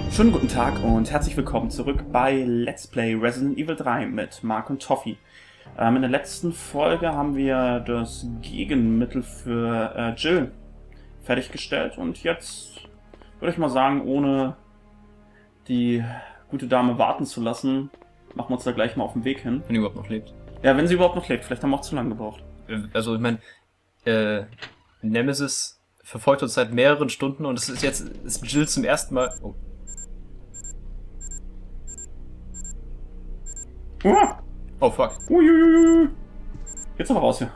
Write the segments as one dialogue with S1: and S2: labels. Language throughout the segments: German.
S1: Schönen guten Tag und herzlich willkommen zurück bei Let's Play Resident Evil 3 mit Mark und Toffee. In der letzten Folge haben wir das Gegenmittel für Jill fertiggestellt und jetzt würde ich mal sagen, ohne die gute Dame warten zu lassen, machen wir uns da gleich mal auf den Weg hin.
S2: Wenn die überhaupt noch lebt.
S1: Ja, wenn sie überhaupt noch lebt. Vielleicht haben wir auch zu lange gebraucht.
S2: Also ich meine, Nemesis verfolgt uns seit mehreren Stunden und es ist Jill zum ersten Mal... Oh. Oh fuck.
S1: Uiuiui. Jetzt aber raus hier.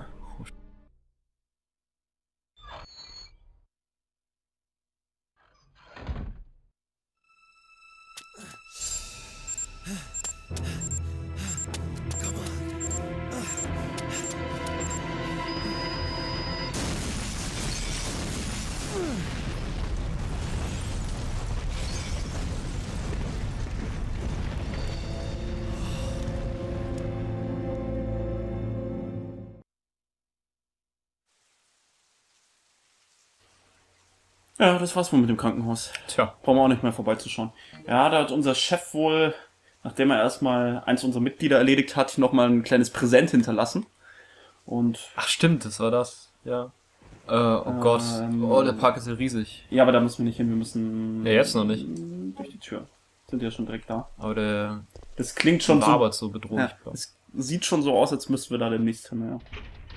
S1: Ja, das war's wohl mit dem Krankenhaus.
S2: Tja.
S1: Brauchen wir auch nicht mehr vorbeizuschauen. Ja, da hat unser Chef wohl, nachdem er erstmal eins unserer Mitglieder erledigt hat, nochmal ein kleines Präsent hinterlassen. Und...
S2: Ach stimmt, das war das. Ja. Oh Gott. Oh, der Park ist ja riesig.
S1: Ja, aber da müssen wir nicht hin, wir müssen...
S2: Ja, jetzt noch nicht.
S1: Durch die Tür. Sind ja schon direkt da.
S2: Aber der
S1: Das klingt schon
S2: war
S1: so...
S2: aber so bedrohlich.
S1: Ja, es sieht schon so aus, als müssten wir da demnächst hin, ja.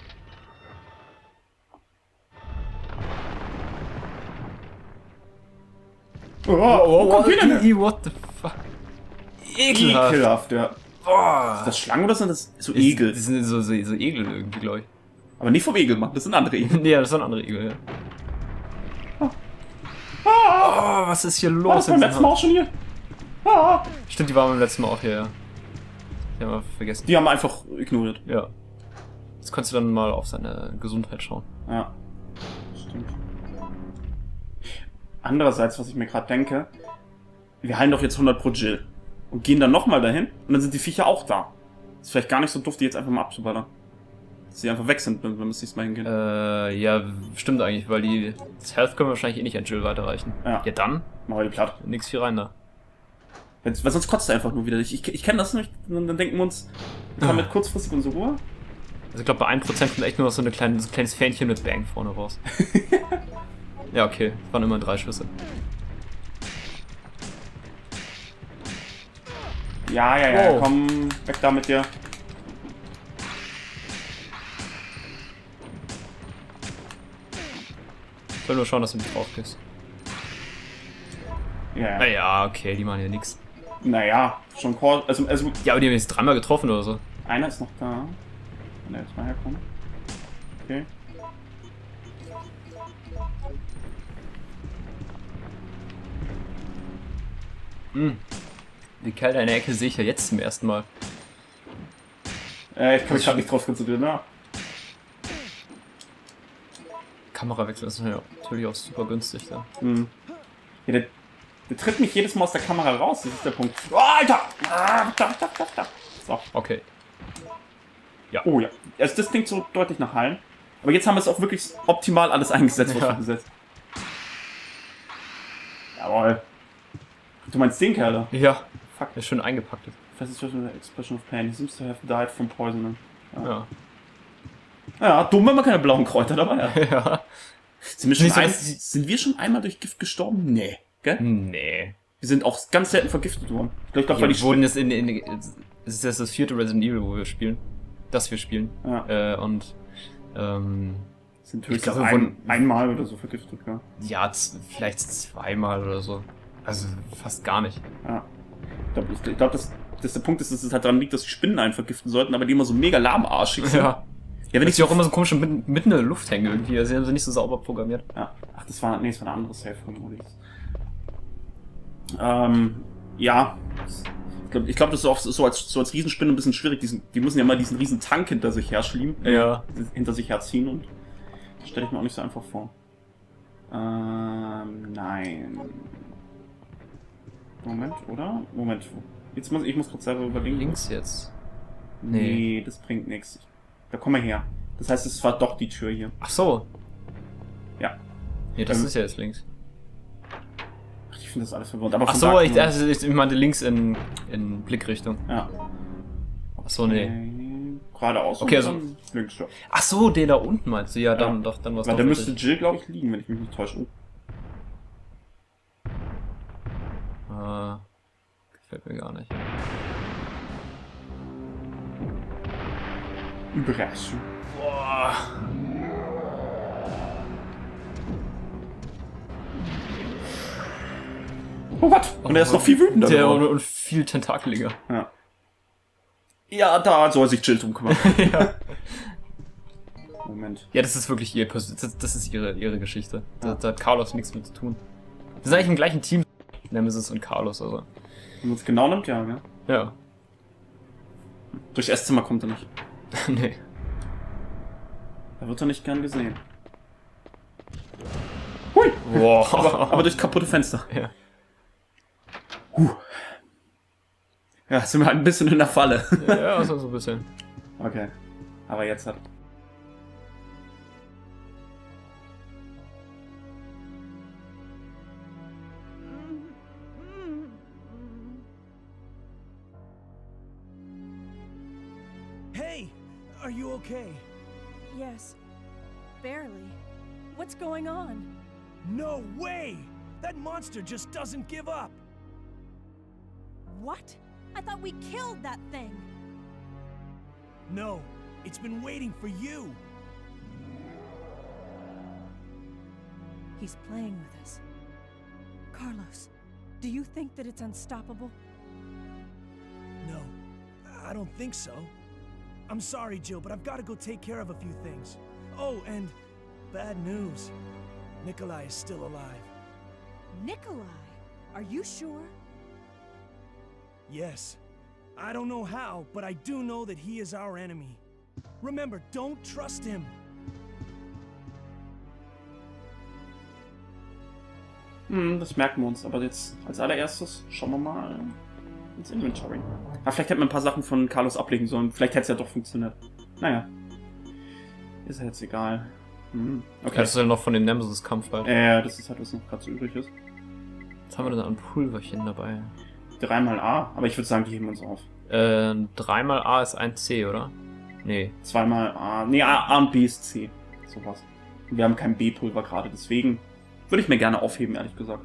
S1: Wo kommt die denn her?
S2: What the fuck? Ekelhaft.
S1: Ekelhaft, ja.
S2: Boah.
S1: Ist das Schlangen oder sind das so Egel?
S2: Das sind so Egel irgendwie, glaube ich.
S1: Aber nicht vom Egelmann, das sind andere Egel.
S2: Nee, das sind andere Egel, ja.
S1: Ah.
S2: Oh, was ist hier los?
S1: War das beim letzten Mal auch schon hier? Ah.
S2: Stimmt, die waren beim letzten Mal auch hier, ja. Die haben wir vergessen.
S1: Die haben wir einfach ignoriert.
S2: Ja. Jetzt kannst du dann mal auf seine Gesundheit schauen.
S1: Ja, stimmt. Andererseits, was ich mir gerade denke, wir heilen doch jetzt 100 pro Jill und gehen dann nochmal dahin und dann sind die Viecher auch da. Ist vielleicht gar nicht so doof, die jetzt einfach mal abzuballern. Dass die einfach weg sind, wenn wir das nächste Mal hingehen.
S2: Ja, stimmt eigentlich, weil das Health können wir wahrscheinlich eh nicht an Jill weiterreichen.
S1: Ja.
S2: Ja dann?
S1: Machen wir die platt.
S2: Nix viel rein da.
S1: Weil sonst kotzt er einfach nur wieder. Ich kenne das nicht, und dann denken wir uns, wir haben mit kurzfristig unsere Ruhe.
S2: Also ich glaube bei 1% kommt echt nur noch so ein kleines Fähnchen mit Bang vorne raus. Ja, okay. Waren immer 3 Schüsse.
S1: Ja,
S2: Wow.
S1: komm, weg da mit dir.
S2: Ich will nur schauen, dass du nicht drauf gehst.
S1: Ja.
S2: Naja, okay, die machen ja nix.
S1: Naja, schon Call. Also,
S2: Ja, aber die haben jetzt 3-mal getroffen oder so.
S1: einer ist noch da. Kann der jetzt mal herkommen? Okay.
S2: Die Kerle in der Ecke sehe ich ja jetzt zum ersten Mal.
S1: Ich kann mich gerade nicht drauf konzentrieren, ne?
S2: Kamerawechsel ist ja natürlich auch super günstig da.
S1: Hm. Ja, der tritt mich jedes Mal aus der Kamera raus, das ist der Punkt. Oh, Alter! Da. So.
S2: Okay. Ja.
S1: Oh ja. Also das klingt so deutlich nach Hallen. Aber jetzt haben wir es auch wirklich optimal alles eingesetzt, was
S2: Ja.
S1: wir gesetzt. Jawohl. Du meinst den Kerl da?
S2: Ja.
S1: Fuck.
S2: Der ist schön eingepackt.
S1: Das ist just an expression of pain. He seems to have died from poisoning.
S2: Ja.
S1: Ja, dumm, wenn man keine blauen Kräuter dabei hat.
S2: Ja.
S1: Sind
S2: Nicht
S1: wir schon einmal durch Gift gestorben? Nee. Gell?
S2: Nee.
S1: Wir sind auch ganz selten vergiftet worden. Ich glaube, weil
S2: Wir
S1: die
S2: wurden jetzt es ist jetzt das 4. Resident Evil, wo wir spielen. Das wir spielen.
S1: Ja.
S2: Und
S1: sind
S2: ich
S1: höchstens
S2: glaube,
S1: einmal oder so vergiftet, ja.
S2: ja, vielleicht 2-mal oder so. Also fast gar nicht.
S1: Ja. Ich glaube, dass der Punkt ist, dass es halt daran liegt, dass die Spinnen einen vergiften sollten, aber die immer so mega lahmarschig sind.
S2: Ja.
S1: Ja, wenn
S2: Ich auch immer so komisch mitten in der Luft hängen irgendwie. Also sie haben sie nicht so sauber programmiert.
S1: Ja. Ach, das war eine andere Safe-Modis. Ja. Ich glaube, das ist auch so als Riesenspinne ein bisschen schwierig. Die müssen ja immer diesen riesen Tank hinter sich hinter sich herziehen und das stelle ich mir auch nicht so einfach vor. Nein. Moment, oder? Moment. Ich muss kurz selber überlegen.
S2: Links jetzt.
S1: Nee, das bringt nichts. Da komm mal her. Das heißt, es war doch die Tür hier.
S2: Ach so.
S1: Ja.
S2: Nee, das ist ja jetzt links.
S1: Ach, finde das alles verwirrend. Aber
S2: Ach so, ich meinte links in Blickrichtung.
S1: Ja.
S2: Ach so, nee.
S1: Geradeaus.
S2: Okay, also
S1: links, ja.
S2: Ach so, den da unten meinst du? Ja, dann
S1: Ja.
S2: doch, dann was.
S1: Weil da müsste Jill, glaube ich, liegen, wenn ich mich nicht täusche.
S2: Gefällt mir gar nicht.
S1: Überraschung.
S2: Boah.
S1: Oh, was? Und er ist noch viel wütender.
S2: Der und viel tentakeliger.
S1: Ja. Ja, da soll sich Jill drum kümmern.
S2: Ja.
S1: Moment.
S2: Ja, das ist wirklich das ist ihre Geschichte. Da hat Carlos nichts mit zu tun. Wir sind eigentlich im gleichen Team. Nemesis und Carlos, also.
S1: Wenn man es genau nimmt, ja, ne?
S2: Ja.
S1: Durchs Esszimmer kommt er nicht.
S2: Nee.
S1: Da wird er nicht gern gesehen. Hui!
S2: Wow.
S1: Aber durch kaputte Fenster.
S2: Ja.
S1: Ja, sind wir halt ein bisschen in der Falle.
S2: Ja, so ein bisschen.
S1: Okay. Aber jetzt hat.
S3: Hey, are you okay?
S4: Yes. Barely. What's going on?
S3: No way! That monster just doesn't give up!
S4: What? I thought we killed that thing.
S3: No, it's been waiting for you!
S4: He's playing with us. Carlos, do you think that it's unstoppable?
S3: No, I don't think so. I'm sorry, Jill, but I've got to go take care of a few things. Oh, and bad news. Nikolai is still alive.
S4: Nikolai? Are you sure?
S3: Yes. I don't know how, but I do know that he is our enemy. Remember, don't trust him.
S1: Das merken wir uns. Aber jetzt als allererstes schauen wir mal ins Inventory. Aber vielleicht hätten wir ein paar Sachen von Carlos ablegen sollen. Vielleicht hätte es ja doch funktioniert. Naja. Ist ja jetzt egal. Okay.
S2: Das ist ja noch von dem Nemesis-Kampf halt.
S1: Das ist halt, was noch gerade so übrig ist.
S2: Was haben wir denn an Pulverchen dabei?
S1: 3x A, aber ich würde sagen, die heben uns auf.
S2: 3x A ist ein C, oder? Nee.
S1: 2x A. Nee, A und B ist C. Sowas. Und wir haben kein B-Pulver gerade, deswegen würde ich mir gerne aufheben, ehrlich gesagt.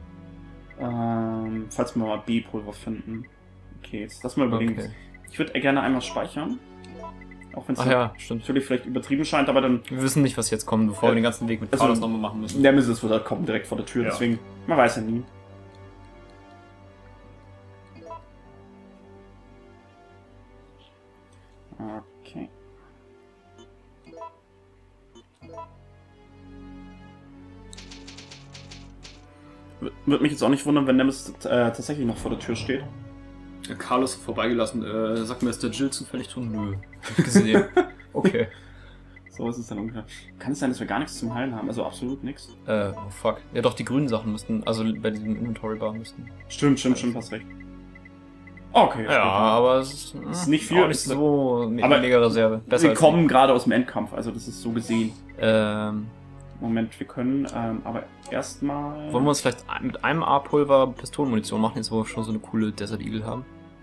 S1: Falls wir mal B-Pulver finden. Okay, jetzt lass mal überlegen.
S2: Okay.
S1: Ich würde gerne einmal speichern. Auch wenn es
S2: ja, stimmt.
S1: natürlich vielleicht übertrieben scheint, aber dann...
S2: Wir wissen nicht, was jetzt kommt, bevor wir den ganzen Weg mit
S1: Also,
S2: Carlos nochmal machen müssen.
S1: Nemesis wird halt kommen direkt vor der Tür,
S2: Ja.
S1: deswegen, man weiß ja nie. Okay. Würde mich jetzt auch nicht wundern, wenn Nemesis tatsächlich noch vor der Tür steht.
S2: Carlos vorbeigelassen. Sagt mir, ist der Jill zufällig tun? Nö. Hab ich gesehen. Okay.
S1: So ist es dann ungefähr. Kann es sein, dass wir gar nichts zum Heilen haben? Also absolut nichts?
S2: Oh fuck. Ja doch, die grünen Sachen müssten, also bei diesem Inventory-Bar müssten.
S1: Stimmt, hast recht. Okay.
S2: Ja, aber es
S1: ist nicht viel.
S2: Auch nicht so
S1: aber
S2: mega Reserve. Besser
S1: wir
S2: als
S1: kommen gerade aus dem Endkampf, also das ist so gesehen.
S2: die.
S1: Moment, wir können, aber erstmal...
S2: Wollen wir uns vielleicht mit einem A-Pulver Pistolenmunition machen, jetzt wo wir schon so eine coole Desert Eagle haben?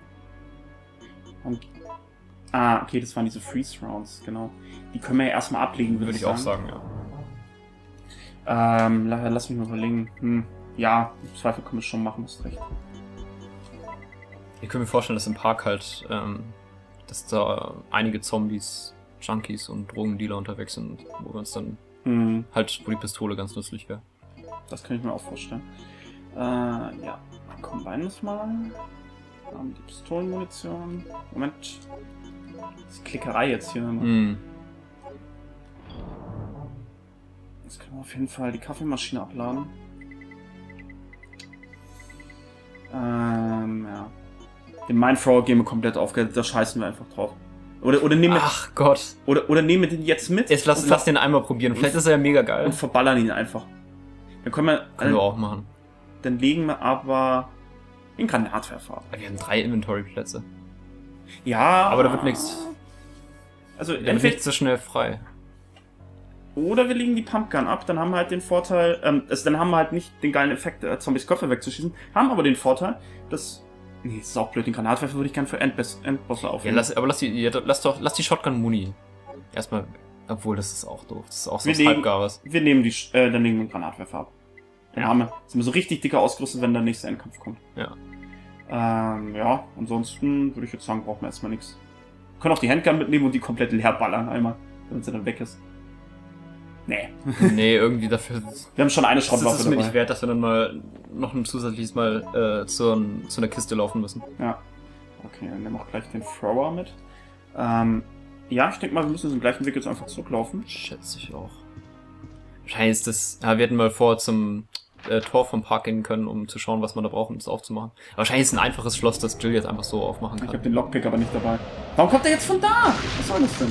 S1: Und, okay, das waren diese Freeze Rounds, genau. Die können wir ja erstmal ablegen,
S2: Würde ich auch sagen,
S1: ja. Lass mich mal überlegen. Ja, im Zweifel können wir es schon machen, hast recht.
S2: Ich könnte mir vorstellen, dass im Park halt, dass da einige Zombies, Junkies und Drogendealer unterwegs sind, wo wir uns dann halt, wo die Pistole ganz nützlich wäre.
S1: Das kann ich mir auch vorstellen. Ja, combine das mal. Die Pistolenmunition. Moment. Das ist Klickerei jetzt hier. Jetzt können wir auf jeden Fall die Kaffeemaschine abladen. Ja. Den Mindthrower gehen wir komplett auf, da scheißen wir einfach drauf. Oder nehmen wir.
S2: Ach Gott.
S1: Oder nehmen wir den jetzt mit.
S2: Jetzt lass den einmal probieren. Vielleicht ist er ja mega geil.
S1: Und verballern ihn einfach. Dann können wir
S2: auch machen.
S1: Dann legen wir aber den Granatwerfer.
S2: Wir haben 3 Inventory-Plätze.
S1: Ja.
S2: Aber da wird nichts.
S1: Also
S2: da wird nichts so schnell frei.
S1: Oder wir legen die Pumpgun ab, dann haben wir halt den Vorteil, dann haben wir halt nicht den geilen Effekt, Zombies Köpfe wegzuschießen, haben aber den Vorteil, dass... Nee, das ist auch blöd, den Granatwerfer würde ich gerne für Endbosse aufnehmen.
S2: Ja, lass die Shotgun Muni. Erstmal, obwohl, das ist auch doof. Das ist auch so was
S1: Halbgares. Wir nehmen dann legen wir den Granatwerfer ab. Dann sind wir so richtig dicker ausgerüstet, wenn der nächste Endkampf kommt.
S2: Ja.
S1: Ja, ansonsten würde ich jetzt sagen, brauchen wir erstmal nichts. Wir können auch die Handgun mitnehmen und die komplett leer ballern einmal, damit sie dann weg ist. Nee.
S2: Nee, irgendwie dafür...
S1: Wir haben schon eine Schrottwaffe
S2: dabei. Das ist mir nicht wert, dass wir dann mal noch ein zusätzliches Mal zu einer Kiste laufen müssen.
S1: Ja. Okay, dann nehmen wir auch gleich den Thrower mit. Ja, ich denke mal, wir müssen den gleichen Weg jetzt einfach zurücklaufen.
S2: Schätze ich auch. Wahrscheinlich ist das... Ja, wir hätten mal vor zum Tor vom Park gehen können, um zu schauen, was man da braucht, um das aufzumachen. Wahrscheinlich ist es ein einfaches Schloss, das Jill jetzt einfach so aufmachen kann.
S1: Ich habe den Lockpick aber nicht dabei. Warum kommt der jetzt von da? Was soll das denn?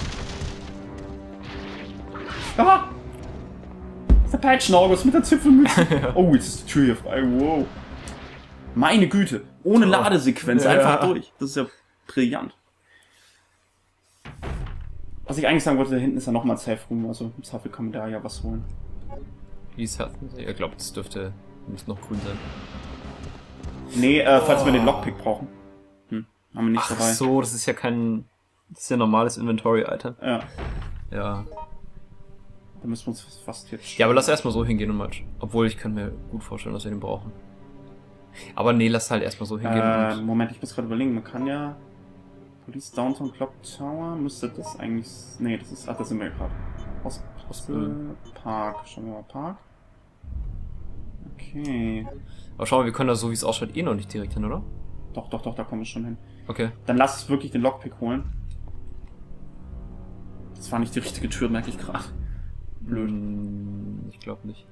S1: Ah! Das ist der Peitschen-August mit der Zipfelmütze. Oh, jetzt ist die Tür hier frei. Wow. Meine Güte. Ohne Ladesequenz. Einfach durch. Das ist ja brillant. Was ich eigentlich sagen wollte, da hinten ist ja nochmal ein Safe Room. Also im Zweifel kann man da ja was holen.
S2: Wie ist das? Ich glaube, das müsste noch grün sein.
S1: Nee, falls wir den Lockpick brauchen. Haben wir nicht dabei.
S2: Ach so, das ist ja kein... Das ist ja ein normales Inventory-Item.
S1: Ja.
S2: Ja.
S1: Da müssen wir uns fast jetzt...
S2: Ja, aber lass erstmal so hingehen und mal... Obwohl, ich kann mir gut vorstellen, dass wir den brauchen. Aber nee, lass halt erstmal so hingehen.
S1: Moment, ich muss gerade überlegen. Man kann ja... Police Downtown Clock Tower, müsste das eigentlich... Nee, das ist... Ach, da sind wir gerade. Hospital Park. Schauen wir mal, Park. Okay.
S2: Aber schau mal, wir können da so, wie es ausschaut, eh noch nicht direkt hin, oder?
S1: Doch, da kommen wir schon hin.
S2: Okay.
S1: Dann lass es wirklich den Lockpick holen. Das war nicht die richtige Tür, merke ich gerade.
S2: Blöd. Ich glaube nicht.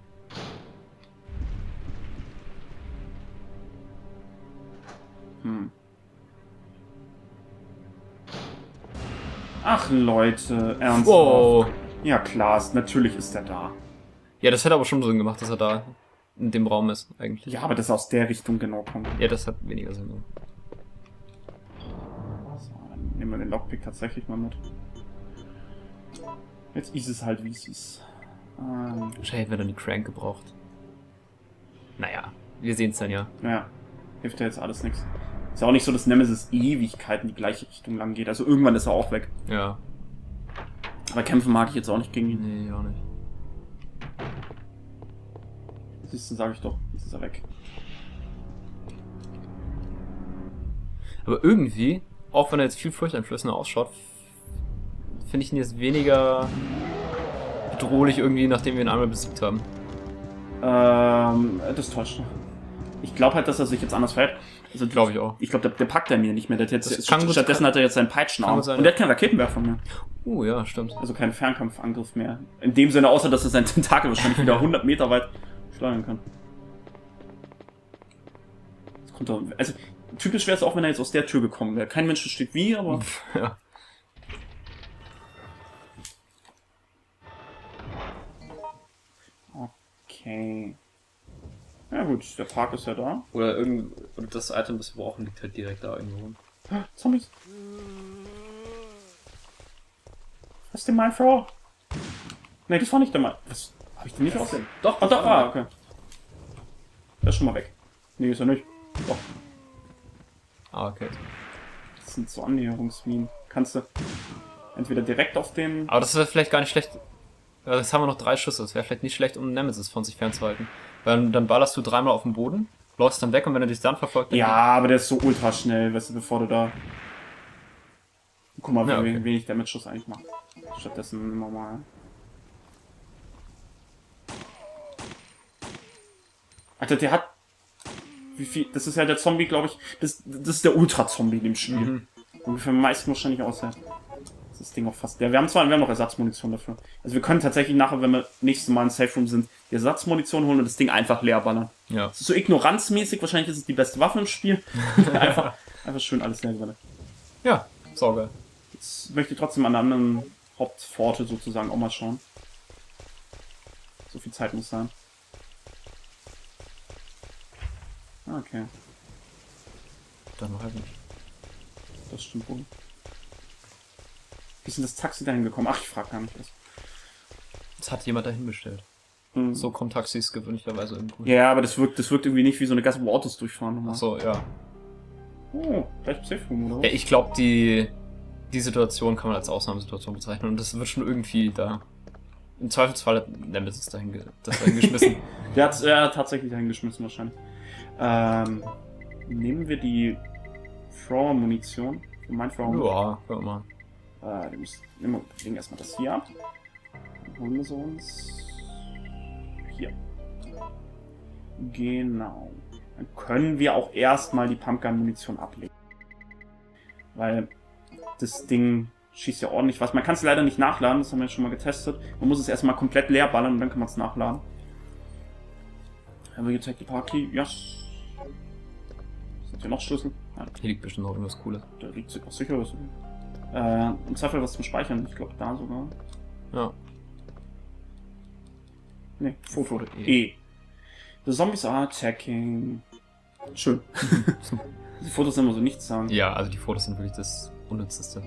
S1: Ach Leute, ernsthaft.
S2: Wow.
S1: Ja klar, natürlich ist er da.
S2: Ja, das hätte aber schon Sinn gemacht, dass er da in dem Raum ist, eigentlich.
S1: Ja, aber dass er aus der Richtung genau kommt.
S2: Ja, das hat weniger Sinn gemacht.
S1: So, dann nehmen wir den Lockpick tatsächlich mal mit. Jetzt ist es halt, wie es ist.
S2: Wahrscheinlich hätten wir dann die Crank gebraucht. Naja, wir sehen es dann ja.
S1: Ja, hilft ja jetzt alles nichts. Ist ja auch nicht so, dass Nemesis Ewigkeiten die gleiche Richtung lang geht. Also irgendwann ist er auch weg.
S2: Ja.
S1: Aber kämpfen mag ich jetzt auch nicht gegen ihn.
S2: Nee, auch nicht.
S1: Siehst du, sag ich doch. Jetzt ist er weg.
S2: Aber irgendwie, auch wenn er jetzt viel furchteinflößender ausschaut, finde ich ihn jetzt weniger bedrohlich irgendwie, nachdem wir ihn einmal besiegt haben.
S1: Das täuscht noch. Ich glaube halt, dass er sich jetzt anders verhält. Also
S2: glaube ich auch.
S1: Ich glaube, der packt er mir nicht mehr. Der hat jetzt,
S2: stattdessen
S1: hat er jetzt seinen Peitschenarm. Und der hat keinen Raketenwerfer mehr.
S2: Ja, stimmt.
S1: Also keinen Fernkampfangriff mehr. In dem Sinne, außer dass er seinen Tentakel wahrscheinlich wieder 100 Meter weit schlagen kann. Das kommt doch, also typisch wäre es auch, wenn er jetzt aus der Tür gekommen wäre. Kein Mensch versteht wie, aber...
S2: Ja.
S1: Okay. Ja gut, der Park ist ja da.
S2: Oder das Item, das wir brauchen, liegt halt direkt da irgendwo.
S1: Zombies. Was ist denn mein Frau? Ne, das war nicht der Mann. Was? Hab ich den nicht aussehen? Doch, okay. Der ist schon mal weg. Nee, ist er nicht. Doch.
S2: Okay.
S1: Das sind so Annäherungsminen. Kannst du entweder direkt auf den...
S2: Aber das wäre vielleicht gar nicht schlecht. Jetzt haben wir noch 3 Schüsse. Das wäre vielleicht nicht schlecht, um Nemesis von sich fernzuhalten. Weil dann ballerst du 3-mal auf den Boden, läufst dann weg und wenn er dich dann verfolgt... Dann
S1: ja, aber der ist so ultra schnell, weißt du, bevor du da... Guck mal, wie wenig der Mitschuss eigentlich macht. Stattdessen normal. Alter, der hat... Wie viel... Das ist ja der Zombie, glaube ich... Das ist der Ultra-Zombie in dem Spiel. Ungefähr am meisten wahrscheinlich aussehen. Das Ding auch fast. Ja, wir haben noch Ersatzmunition dafür. Also wir können tatsächlich nachher, wenn wir nächstes Mal in Safe Room sind, die Ersatzmunition holen und das Ding einfach leer ballern.
S2: Ja.
S1: Das ist so ignoranzmäßig, wahrscheinlich ist es die beste Waffe im Spiel. einfach schön alles leer ballern.
S2: Ja, saugeil.
S1: Jetzt möchte ich trotzdem an anderen Hauptforte sozusagen auch mal schauen. So viel Zeit muss sein. Okay.
S2: Dann halt nicht.
S1: Das stimmt wohl. Wie ist denn das Taxi dahin gekommen? Ach, ich frage gar nicht was.
S2: Das hat jemand dahin bestellt.
S1: Mhm.
S2: So kommen Taxis gewöhnlicherweise irgendwo.
S1: Ja, aber das wirkt irgendwie nicht wie so eine Gasse, wo Autos durchfahren.
S2: Ach so, ja.
S1: Oh, vielleicht Safe Room, oder was?
S2: Ja, ich glaube, die Situation kann man als Ausnahmesituation bezeichnen und das wird schon irgendwie da. Im Zweifelsfall hat Nemesis dahin geschmissen.
S1: Der hat tatsächlich dahin geschmissen wahrscheinlich. Nehmen wir die Thrower-Munition. Für mein Thrower.
S2: Ja, können wir mal.
S1: Wir legen erstmal das hier ab. Dann holen wir sie uns. Hier. Genau. Dann können wir auch erstmal die Pumpgun-Munition ablegen. Weil das Ding schießt ja ordentlich was. Man kann es leider nicht nachladen, das haben wir jetzt schon mal getestet. Man muss es erstmal komplett leer ballern und dann kann man es nachladen. Have you take the party? Yes. Sind hier noch Schlüssel? Ja,
S2: Hier liegt bestimmt noch irgendwas Cooles.
S1: da liegt sicher was. Im Zweifel was zum Speichern. Ich glaube da sogar.
S2: Ja.
S1: Ne, Foto.
S2: Foto
S1: E. The zombies are attacking. Schön. Die Fotos immer so nichts sagen.
S2: Ja, also die Fotos sind wirklich das unnützeste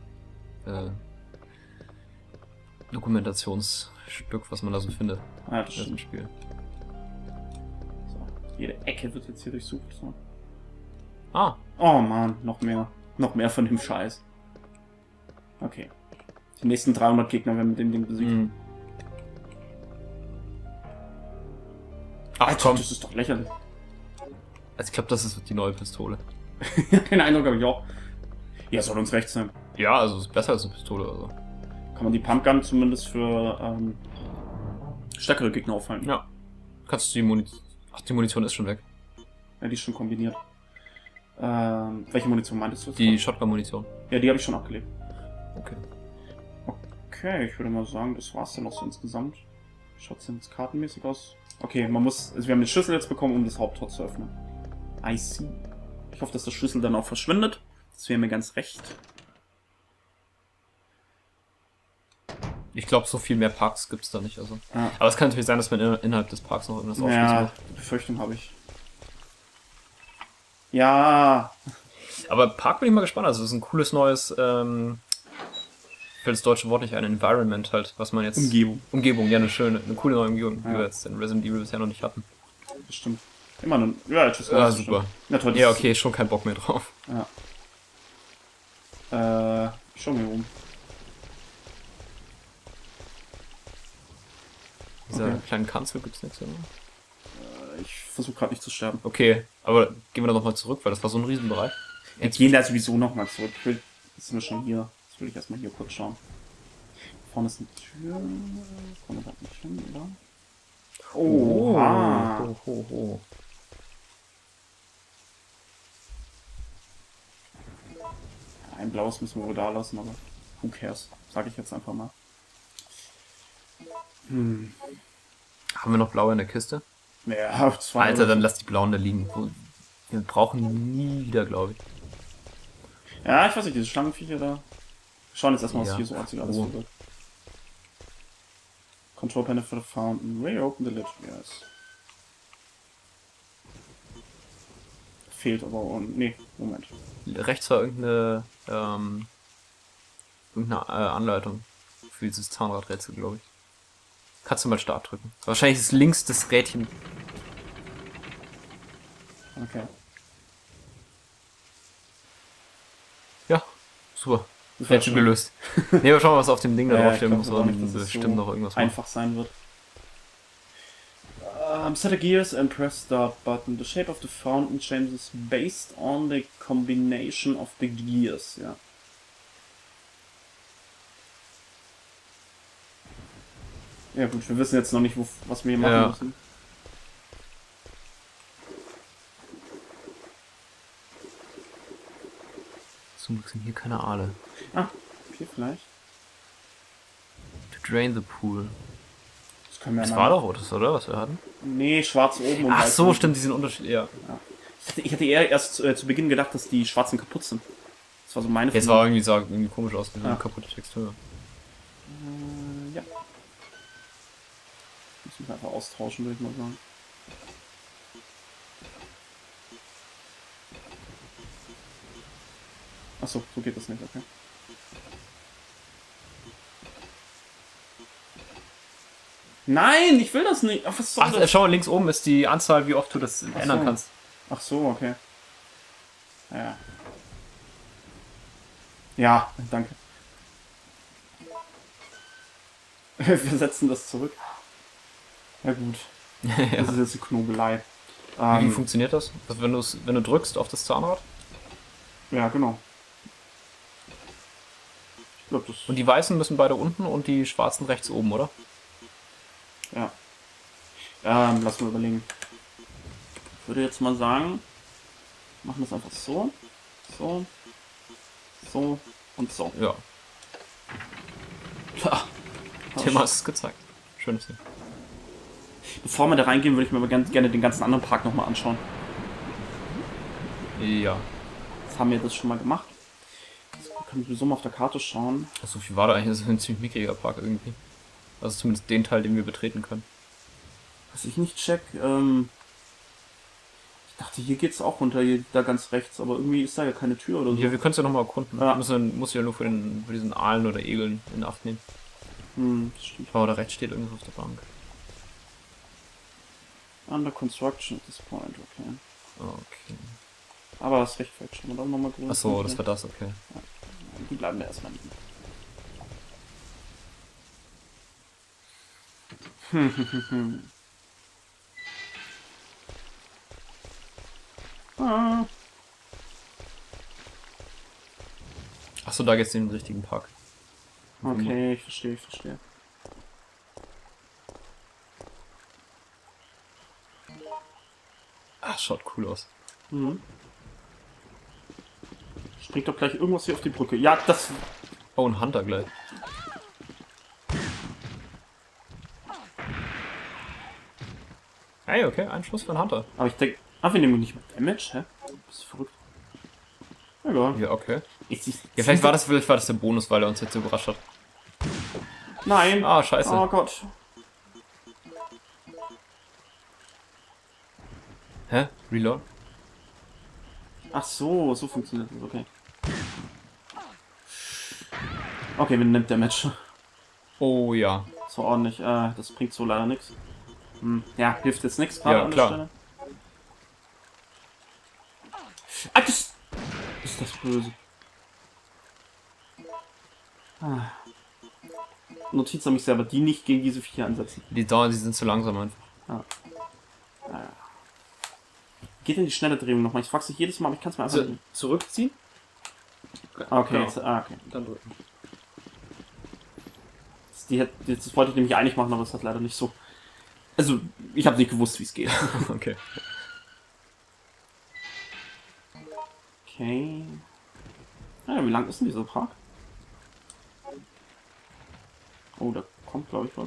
S2: Dokumentationsstück, was man da so findet.
S1: Ah, das
S2: in diesem
S1: stimmt.
S2: Spiel.
S1: So. Jede Ecke wird jetzt hier durchsucht. So.
S2: Ah,
S1: Oh man, noch mehr. Noch mehr von dem Scheiß. Okay. Die nächsten 300 Gegner werden mit dem Ding besiegt.
S2: mhm. Ach
S1: Alter,
S2: komm,
S1: das ist doch lächerlich.
S2: also ich glaube, das ist die neue Pistole.
S1: Den Eindruck habe ich auch. Ja, soll uns recht sein.
S2: Ja, also ist besser als eine Pistole oder so.
S1: Kann man die Pumpgun zumindest für stärkere Gegner aufhalten.
S2: Ja. Kannst du die Munition... Ach, die Munition ist schon weg.
S1: Ja, die ist schon kombiniert. Welche Munition meintest du?
S2: Die Shotgun-Munition.
S1: Ja, die habe ich schon abgelegt.
S2: Okay.
S1: Okay, ich würde mal sagen, das war's dann auch so insgesamt. Schaut's denn jetzt kartenmäßig aus? Okay, wir haben den Schlüssel jetzt bekommen, um das Haupttor zu öffnen. I see. Ich hoffe, dass der Schlüssel dann auch verschwindet. Das wäre mir ganz recht.
S2: Ich glaube, so viel mehr Parks gibt es da nicht. Also.
S1: Ja.
S2: Aber es kann natürlich sein, dass man innerhalb des Parks noch irgendwas aufschließen
S1: Ja,
S2: wird.
S1: die Befürchtung habe ich. Ja.
S2: Aber Park bin ich mal gespannt. Also es ist ein cooles neues, fällt das deutsche Wort nicht ein, Environment halt, was man jetzt... Umgebung, ja, eine coole neue Umgebung, die wir jetzt in Resident Evil bisher noch nicht hatten.
S1: Bestimmt. Immer noch. Ja, tschüss.
S2: Ja, super.
S1: Ja, toll,
S2: Ja, okay, schon kein Bock mehr drauf.
S1: Ja. Schau mir um.
S2: Dieser
S1: Okay.
S2: kleinen Kanzel gibt's nichts, oder?
S1: Ich versuche gerade nicht zu sterben.
S2: Okay, aber gehen wir da nochmal zurück, weil das war so ein Riesenbereich.
S1: Wir gehen da sowieso nochmal zurück. Jetzt sind wir schon hier. Jetzt will ich erstmal hier kurz schauen. Vorne ist eine Tür. Kommen wir da nicht hin, oder? Oh,
S2: ho, ho.
S1: Ein blaues müssen wir wohl da lassen, aber who cares? Sage ich jetzt einfach mal.
S2: Haben wir noch blaue in der Kiste?
S1: Ja, zwei.
S2: Alter, dann lass die blauen da liegen. Wir brauchen nie wieder, glaube ich.
S1: Ja, ich weiß nicht, diese Schlangenviecher da. Wir schauen jetzt erstmal, was
S2: Ja.
S1: hier so einzig alles
S2: Oh.
S1: wird. Control panel for the fountain. Reopen the lid. Yes. Fehlt aber. Nee, Moment.
S2: Rechts war irgendeine Anleitung für dieses Zahnradrätsel, glaube ich. Kannst du mal Start drücken. Wahrscheinlich ist links das Rädchen.
S1: Okay.
S2: Ja, super.
S1: Das war
S2: Rätsel
S1: schon-
S2: gelöst. Ne, aber schauen wir, was auf dem Ding da
S1: Ja,
S2: draufstehen
S1: ich
S2: muss.
S1: glaub auch
S2: Und
S1: nicht, dass es
S2: bestimmt
S1: so
S2: noch irgendwas machen.
S1: einfach sein wird. Set the gears and press start button. The shape of the fountain changes based on the combination of the gears. Ja. Ja gut, wir wissen jetzt noch nicht, was wir hier machen
S2: Ja.
S1: müssen.
S2: Zum Glück sind hier keine Aale.
S1: Ah, hier vielleicht.
S2: To drain the pool.
S1: Das können wir
S2: Das
S1: ja
S2: war
S1: mal-
S2: doch das, oder? Was wir hatten?
S1: Nee, schwarz oben und
S2: Ach
S1: weiß
S2: so,
S1: unten.
S2: stimmt, die sind unterschiedlich. Ja.
S1: Ich hatte eher erst zu Beginn gedacht, dass die schwarzen kaputt sind. Das war so meine
S2: Jetzt war irgendwie, sah irgendwie komisch aus, diese
S1: Ja.
S2: kaputte Textur.
S1: Ja. Müssen wir einfach austauschen, würde ich mal sagen. Achso, so geht das nicht, okay. Nein, ich will das nicht. Ach, was soll
S2: Ach,
S1: das?
S2: schau mal, links oben ist die Anzahl, wie oft du das ändern
S1: so.
S2: kannst.
S1: Ach so, okay. Ja. Ja, danke. Wir setzen das zurück. Ja gut. Das ist jetzt eine Knobelei.
S2: Wie funktioniert das? Also wenn du drückst auf das Zahnrad?
S1: Ja, genau. Ich glaube, das...
S2: Und die weißen müssen beide unten und die schwarzen rechts oben, oder?
S1: Ja. Lass mal überlegen. Ich würde jetzt mal sagen, machen das einfach so, so, so und so.
S2: Ja.
S1: Klar.
S2: Thema ist gezeigt. Schönes Ding.
S1: Bevor wir da reingehen, würde ich mir aber ganz gerne den ganzen anderen Park nochmal anschauen.
S2: Ja.
S1: Jetzt haben wir das schon mal gemacht. Jetzt können wir sowieso mal auf der Karte schauen.
S2: So viel war da eigentlich. Das ist ein ziemlich mickriger Park irgendwie. Also zumindest den Teil, den wir betreten können.
S1: Was ich nicht check, ich dachte, hier geht's auch runter, hier, da ganz rechts, aber irgendwie ist da ja keine Tür oder so.
S2: Ja, wir können es ja nochmal erkunden.
S1: Ja.
S2: Muss ja nur für diesen Aalen oder Egeln in Acht nehmen.
S1: Das stimmt.
S2: Aber da rechts steht irgendwas auf der Bank.
S1: Under construction at this point, okay.
S2: Okay.
S1: Aber das Recht fällt schon, oder? Nochmal grün.
S2: Achso, das war das, okay.
S1: Die bleiben da erstmal liegen. Ah.
S2: Achso, da geht's in den richtigen Park.
S1: Okay, ich verstehe, ich verstehe.
S2: Ach, schaut cool aus.
S1: Mhm. Springt doch gleich irgendwas hier auf die Brücke. Ja, das...
S2: Oh, ein Hunter gleich. Hey, okay, ein Schuss für einen Hunter.
S1: Aber ich denke... Ah, wir nehmen nicht mal Damage, hä? Bist du verrückt? Egal.
S2: Ja, okay.
S1: Ich,
S2: Ja, vielleicht war das der Bonus, weil er uns jetzt so überrascht hat.
S1: Nein!
S2: Ah, scheiße.
S1: Oh Gott.
S2: Hä? Reload?
S1: Ach so, so funktioniert das, okay. Okay, wir nehmen Damage.
S2: Oh ja.
S1: Das war ordentlich. Das bringt so leider nichts. Ja, hilft jetzt nichts gerade
S2: Ja,
S1: an der
S2: klar.
S1: Stelle. Ah, das ist das böse. Notiz an mich selber, die nicht gegen diese Viecher ansetzen.
S2: Die sind zu langsam einfach.
S1: Geht in die schnelle Drehung nochmal. Ich frage dich jedes Mal, aber ich kann es mir einfach nicht.
S2: Zurückziehen?
S1: Okay,
S2: Genau.
S1: jetzt, okay.
S2: Dann drücken.
S1: Das wollte ich nämlich einig machen, aber es hat leider nicht so. Also, ich habe nicht gewusst, wie es geht.
S2: Okay.
S1: Okay. Naja, wie lang ist denn dieser Park? Oh, da kommt, glaube ich, was.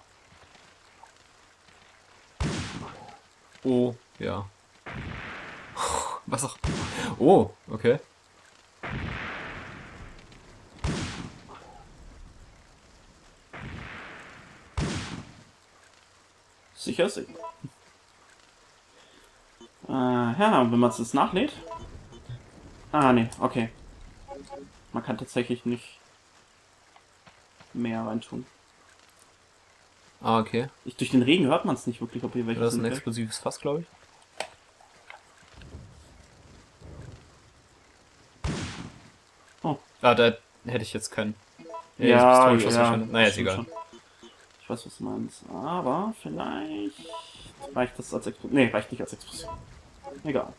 S2: Oh, ja. Was auch. Oh, okay.
S1: Sicher, sicher. Ja, wenn man es jetzt nachlädt. Ah, nee, okay. Man kann tatsächlich nicht mehr reintun.
S2: Ah, okay.
S1: Durch den Regen hört man es nicht wirklich, ob hier welche
S2: Das ist ein
S1: sind.
S2: explosives Fass, glaube ich.
S1: Oh.
S2: Ah, da hätte ich jetzt keinen.
S1: Ja,
S2: Pistolenschuss
S1: ja.
S2: wahrscheinlich. Naja, ist
S1: stimmt
S2: egal.
S1: schon. Ich weiß, was du meinst. Aber vielleicht reicht das als Explosion. Nee, reicht nicht als Explosion. Egal.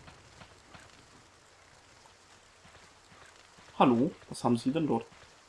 S1: Hallo, was haben Sie denn dort?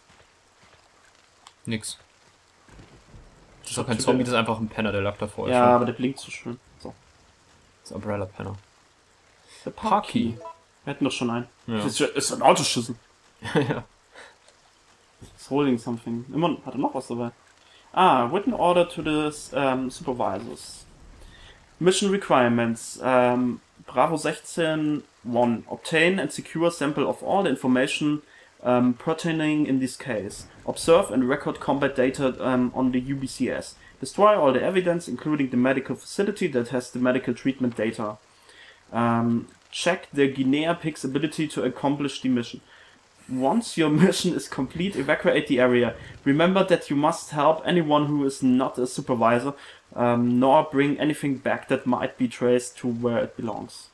S2: Nix. Das ist doch kein Zombie, das ist einfach ein Penner, der lag davor.
S1: Ja, aber der blinkt so schön. So.
S2: Das ist Umbrella Penner.
S1: Der Parky. Wir hätten doch schon einen.
S2: Ja.
S1: Das ist ein Autoschüssel.
S2: Ja.
S1: It's holding something. Immer hat er noch was dabei. Ah, written order to the supervisors. Mission requirements. Bravo 16 1. Obtain and secure sample of all the information pertaining in this case. Observe and record combat data on the UBCS. Destroy all the evidence, including the medical facility that has the medical treatment data. Check the Guinea Pig's ability to accomplish the mission. Once your mission is complete, evacuate the area. Remember that you must help anyone who is not a supervisor, nor bring anything back that might be traced to where it belongs.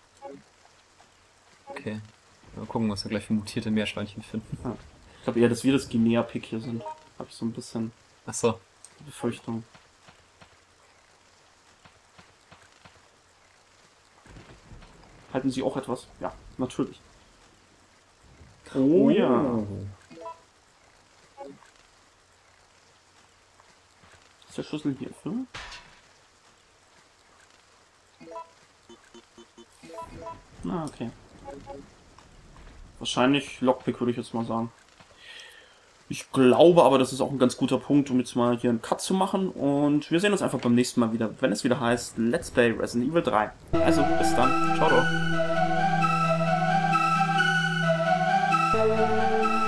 S2: Okay. Mal gucken, was wir gleich für mutierte Meerschweinchen finden.
S1: Ja. Ich glaube eher, dass wir das Guinea-Pig hier sind. Habe ich so ein bisschen
S2: Achso.
S1: Befürchtung. Halten Sie auch etwas? Ja, natürlich. Oh ja. Ist der Schlüssel hier für? Na, okay. Wahrscheinlich Lockpick, würde ich jetzt mal sagen. Ich glaube aber, das ist auch ein ganz guter Punkt, um jetzt mal hier einen Cut zu machen. Und wir sehen uns einfach beim nächsten Mal wieder, wenn es wieder heißt Let's Play Resident Evil 3. Also, bis dann. Ciao, ciao.